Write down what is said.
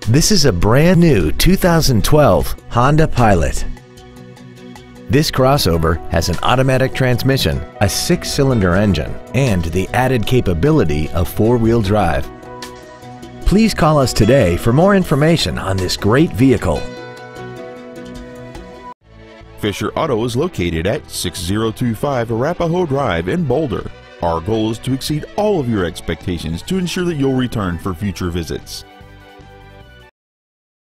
This is a brand new 2012 Honda Pilot. This crossover has an automatic transmission, a 6-cylinder engine, and the added capability of 4-wheel drive. Please call us today for more information on this great vehicle. Fisher Auto is located at 6025 Arapahoe Drive in Boulder. Our goal is to exceed all of your expectations to ensure that you'll return for future visits.